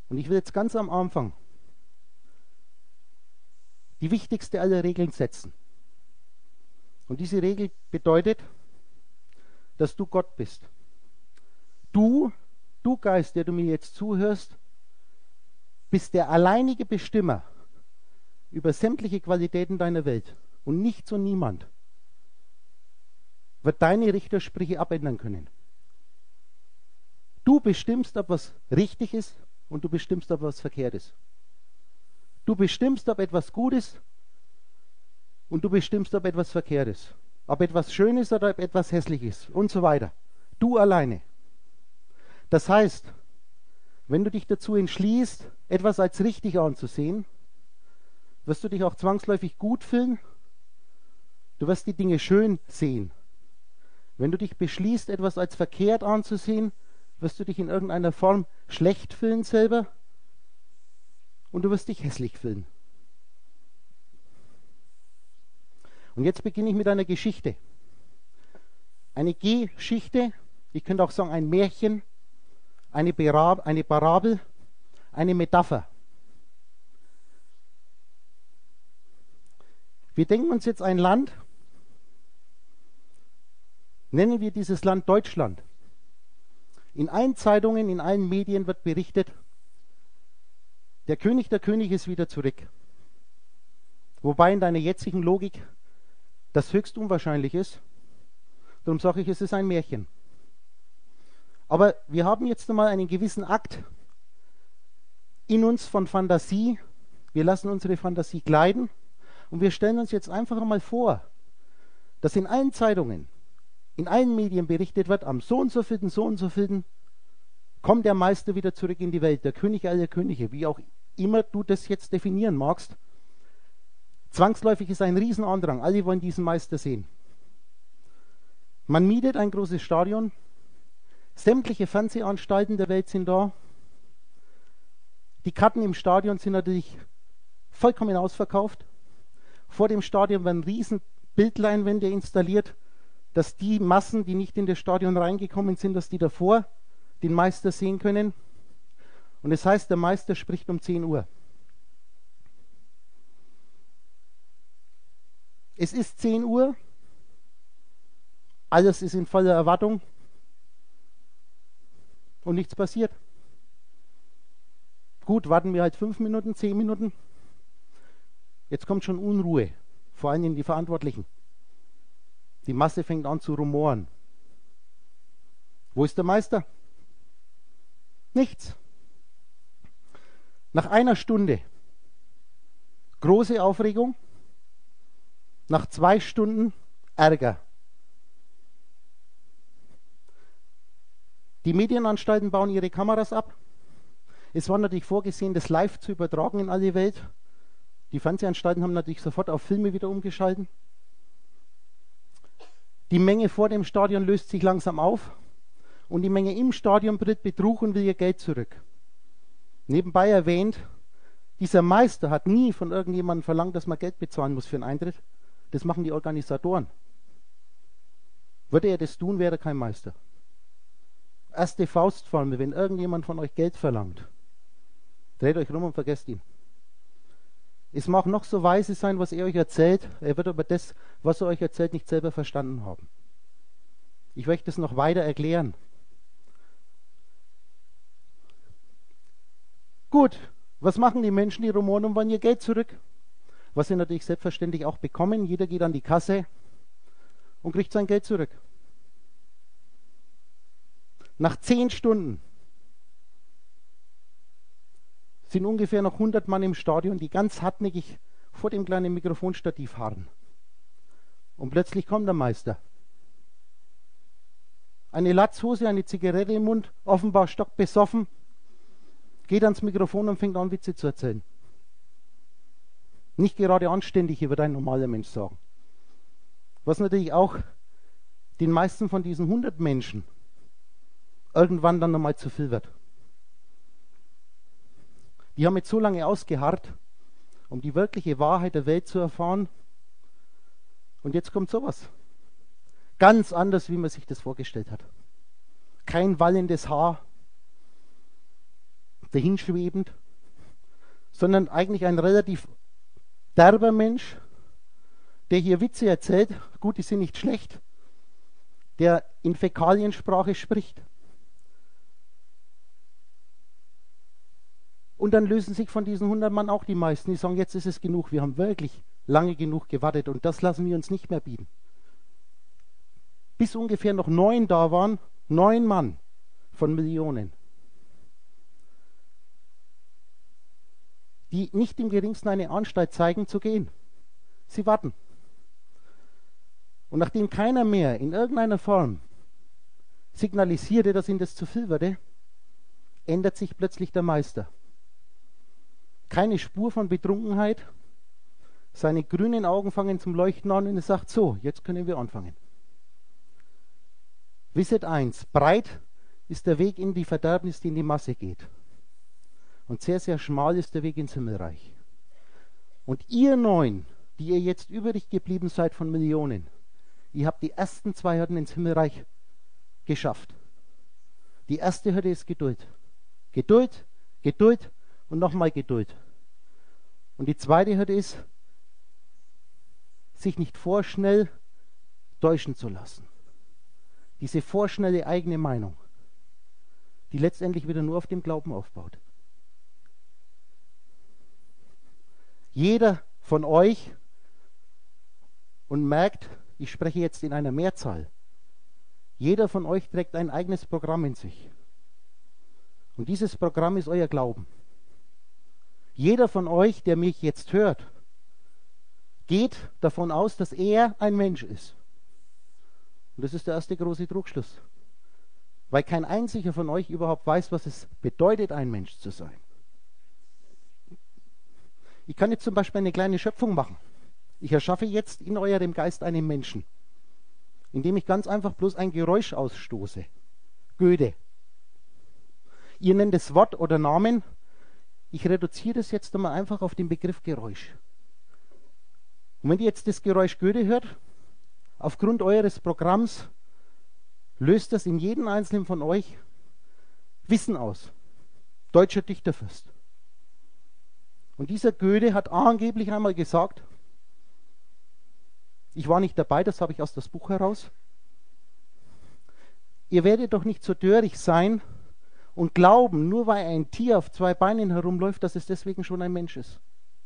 Und ich will jetzt ganz am Anfang die wichtigste aller Regeln setzen. Und diese Regel bedeutet, dass du Gott bist. Du Geist, der du mir jetzt zuhörst, bist der alleinige Bestimmer über sämtliche Qualitäten deiner Welt. Und nichts und niemand wird deine Richtersprüche abändern können. Du bestimmst, ob was richtig ist und du bestimmst, ob was verkehrt ist. Du bestimmst, ob etwas gut ist und du bestimmst, ob etwas verkehrt ist. Ob etwas schön ist oder ob etwas hässlich ist und so weiter. Du alleine. Das heißt, wenn du dich dazu entschließt, etwas als richtig anzusehen, wirst du dich auch zwangsläufig gut fühlen. Du wirst die Dinge schön sehen. Wenn du dich beschließt, etwas als verkehrt anzusehen, wirst du dich in irgendeiner Form schlecht fühlen selber und du wirst dich hässlich fühlen. Und jetzt beginne ich mit einer Geschichte. Eine Geschichte, ich könnte auch sagen ein Märchen, eine Parabel, eine Metapher. Wir denken uns jetzt ein Land, nennen wir dieses Land Deutschland. In allen Zeitungen, in allen Medien wird berichtet, der König ist wieder zurück. Wobei in deiner jetzigen Logik das höchst unwahrscheinlich ist. Darum sage ich, es ist ein Märchen. Aber wir haben jetzt einmal einen gewissen Akt in uns von Fantasie. Wir lassen unsere Fantasie gleiten und wir stellen uns jetzt einfach einmal vor, dass in allen Zeitungen, in allen Medien berichtet wird, am so und so vielten, kommt der Meister wieder zurück in die Welt, der König aller Könige, wie auch immer du das jetzt definieren magst. Zwangsläufig ist ein Riesenandrang, alle wollen diesen Meister sehen. Man mietet ein großes Stadion, sämtliche Fernsehanstalten der Welt sind da. Die Karten im Stadion sind natürlich vollkommen ausverkauft. Vor dem Stadion werden riesen Bildleinwände installiert, dass die Massen, die nicht in das Stadion reingekommen sind, dass die davor den Meister sehen können. Und es heißt, der Meister spricht um 10 Uhr. Es ist 10 Uhr, alles ist in voller Erwartung und nichts passiert. Gut, warten wir halt 5 Minuten, 10 Minuten. Jetzt kommt schon Unruhe, vor allem die Verantwortlichen. Die Masse fängt an zu rumoren. Wo ist der Meister? Nichts. Nach einer Stunde große Aufregung, nach 2 Stunden Ärger. Die Medienanstalten bauen ihre Kameras ab. Es war natürlich vorgesehen, das live zu übertragen in alle Welt. Die Fernsehanstalten haben natürlich sofort auf Filme wieder umgeschalten. Die Menge vor dem Stadion löst sich langsam auf und die Menge im Stadion tritt Betrug und will ihr Geld zurück. Nebenbei erwähnt, dieser Meister hat nie von irgendjemandem verlangt, dass man Geld bezahlen muss für einen Eintritt. Das machen die Organisatoren. Würde er das tun, wäre er kein Meister. Erste Faustformel, wenn irgendjemand von euch Geld verlangt, dreht euch rum und vergesst ihn. Es mag noch so weise sein, was er euch erzählt, er wird aber das, was er euch erzählt, nicht selber verstanden haben. Ich möchte es noch weiter erklären. Gut, was machen die Menschen, die rumoren und wollen ihr Geld zurück? Was sie natürlich selbstverständlich auch bekommen. Jeder geht an die Kasse und kriegt sein Geld zurück. Nach 10 Stunden sind ungefähr noch 100 Mann im Stadion, die ganz hartnäckig vor dem kleinen Mikrofonstativ harren. Und plötzlich kommt der Meister. Eine Latzhose, eine Zigarette im Mund, offenbar stockbesoffen, geht ans Mikrofon und fängt an, Witze zu erzählen. Nicht gerade anständig, hier würde ein normaler Mensch sagen. Was natürlich auch den meisten von diesen 100 Menschen irgendwann dann nochmal zu viel wird. Die haben jetzt so lange ausgeharrt, um die wirkliche Wahrheit der Welt zu erfahren. Und jetzt kommt sowas. Ganz anders, wie man sich das vorgestellt hat. Kein wallendes Haar. dahinschwebend, sondern eigentlich ein relativ derber Mensch, der hier Witze erzählt, gut, die sind nicht schlecht, der in Fäkaliensprache spricht. Und dann lösen sich von diesen 100 Mann auch die meisten, die sagen, jetzt ist es genug, wir haben wirklich lange genug gewartet und das lassen wir uns nicht mehr bieten. Bis ungefähr noch 9 da waren, 9 Mann von Millionen, die nicht im geringsten eine Anstalt zeigen zu gehen. Sie warten. Und nachdem keiner mehr in irgendeiner Form signalisierte, dass ihm das zu viel wurde, ändert sich plötzlich der Meister. Keine Spur von Betrunkenheit, seine grünen Augen fangen zum Leuchten an und er sagt, so, jetzt können wir anfangen. Wisset eins, breit ist der Weg in die Verderbnis, die in die Masse geht. Und sehr, sehr schmal ist der Weg ins Himmelreich. Und ihr 9, die ihr jetzt übrig geblieben seid von Millionen, ihr habt die ersten 2 Hürden ins Himmelreich geschafft. Die erste Hürde ist Geduld. Geduld, Geduld und nochmal Geduld. Und die zweite Hürde ist, sich nicht vorschnell täuschen zu lassen. Diese vorschnelle eigene Meinung, die letztendlich wieder nur auf dem Glauben aufbaut. Jeder von euch, und merkt, ich spreche jetzt in einer Mehrzahl, jeder von euch trägt ein eigenes Programm in sich. Und dieses Programm ist euer Glauben. Jeder von euch, der mich jetzt hört, geht davon aus, dass er ein Mensch ist. Und das ist der erste große Trugschluss. Weil kein einziger von euch überhaupt weiß, was es bedeutet, ein Mensch zu sein. Ich kann jetzt zum Beispiel eine kleine Schöpfung machen. Ich erschaffe jetzt in eurem Geist einen Menschen, indem ich ganz einfach bloß ein Geräusch ausstoße. Goethe. Ihr nennt es Wort oder Namen. Ich reduziere das jetzt einmal einfach auf den Begriff Geräusch. Und wenn ihr jetzt das Geräusch Goethe hört, aufgrund eures Programms löst das in jedem Einzelnen von euch Wissen aus. Deutscher Dichterfürst. Und dieser Goethe hat angeblich einmal gesagt, ich war nicht dabei, das habe ich aus das Buch heraus, ihr werdet doch nicht so töricht sein und glauben, nur weil ein Tier auf 2 Beinen herumläuft, dass es deswegen schon ein Mensch ist.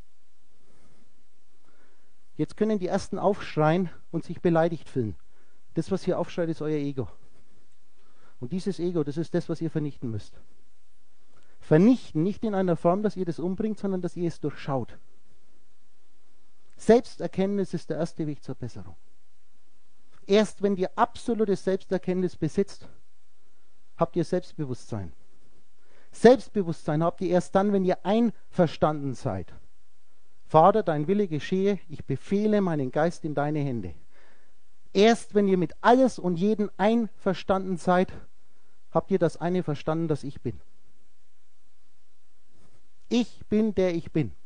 Jetzt können die Ersten aufschreien und sich beleidigt fühlen. Das, was hier aufschreit, ist euer Ego. Und dieses Ego, das ist das, was ihr vernichten müsst. Vernichten nicht in einer Form, dass ihr das umbringt, sondern dass ihr es durchschaut. Selbsterkenntnis ist der erste Weg zur Besserung. Erst wenn ihr absolutes Selbsterkenntnis besitzt, habt ihr Selbstbewusstsein. Selbstbewusstsein habt ihr erst dann, wenn ihr einverstanden seid. Vater, dein Wille geschehe, ich befehle meinen Geist in deine Hände. Erst wenn ihr mit alles und jeden einverstanden seid, habt ihr das eine verstanden, dass ich bin. Ich bin, der ich bin.